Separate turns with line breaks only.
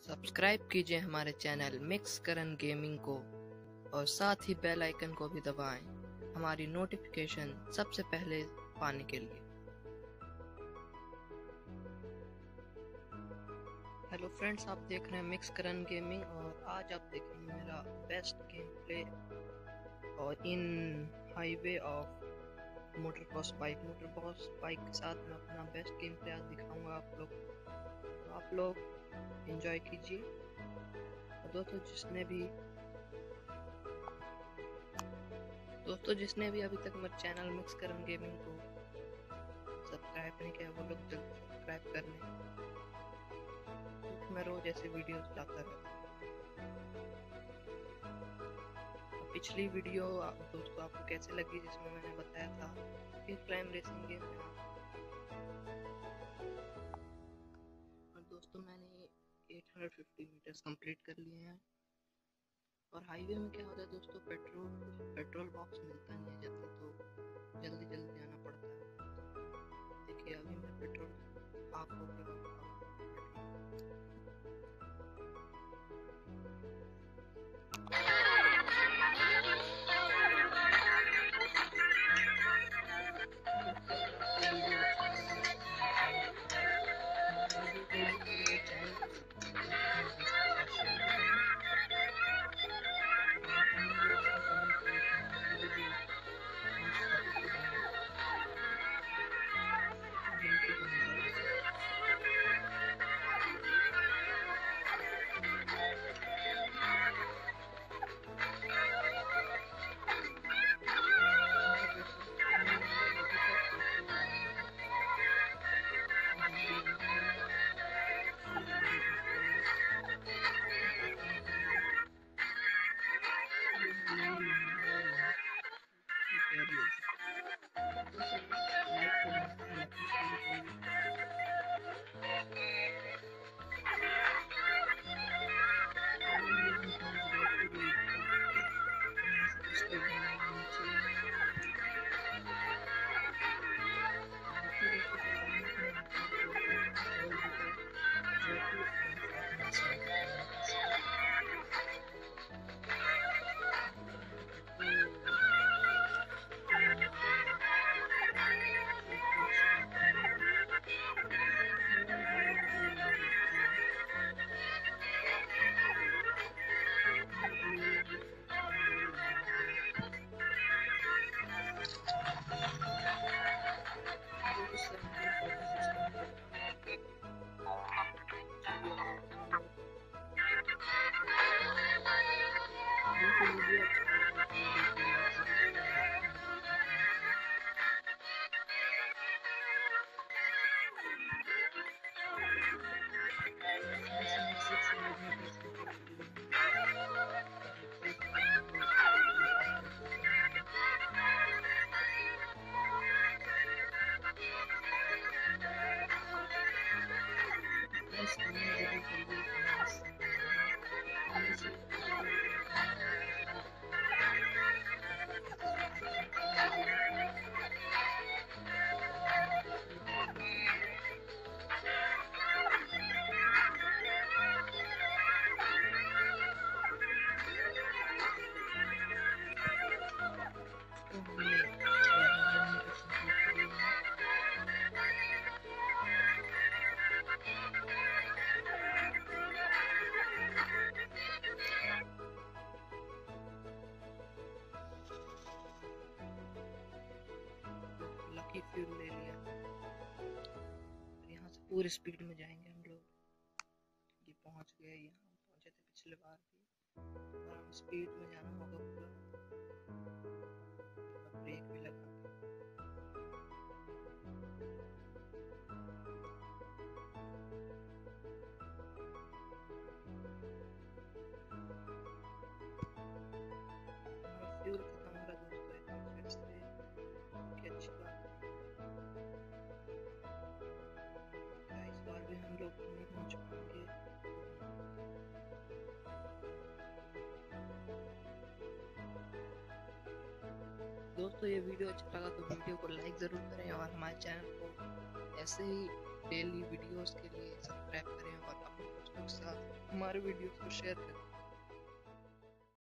Subscribe कीजिए हमारे channel mix Karan gaming को और साथ ही बेल आइकन को भी दबाएं हमारी नोटिफिकेशन सबसे पहले पाने के लिए। हेलो फ्रेंड्स, आप देख रहे हैं मिक्स करन गेमिंग और आज आप देखेंगे मेरा बेस्ट गेम प्ले और इन highway of motor cross bike के साथ मैं अपना बेस्ट गेम प्ले आज दिखाऊंगा आप लोग। तो आप लोग एंजॉय कीजिए। और दोस्तों जिसने भी अभी तक मेरे चैनल मिक्स करन गेमिंग को सब्सक्राइब नहीं किया वो लोग जल्दी सब्सक्राइब कर लें, क्योंकि मैं रोज ऐसे वीडियोस लाता रहता हूँ। पिछली वीडियो दोस्तों आपको कैसे लगी, जिसमें मैंने बताया था कि क्लाइम रेसिंग गेम है। और दोस्तों मैंने 850 मीटर्स कंप्लीट कर लिए हैं। और हाईवे में क्या होता है दोस्तों, पेट्रोल बॉक्स मिलता नहीं है जल्दी, तो जल्दी जल्दी जाना पड़ता है। देखिए अभी मैं पेट्रोल हाफ हो गया। लकी फ्यूल ले लिया। यहाँ से पूरी स्पीड में जाएंगे हम लोग। ये पहुंच गए, यहाँ पहुंचे थे पिछले बार भी, और हम स्पीड में जाना होगा पूरा। ब्रेक भी लगा के फ्यूल खत्म हो रहा दोस्तों, फिर से की अच्छी बात है। इस बार भी हम लोग नहीं पहुंच पाएंगे। दोस्तों ये वीडियो अच्छा लगा तो वीडियो को लाइक ज़रूर करें और हमारे चैनल को ऐसे ही डेली वीडियोस के लिए सब्सक्राइब करें और अपने दोस्तों के साथ हमारे वीडियोस को शेयर करें।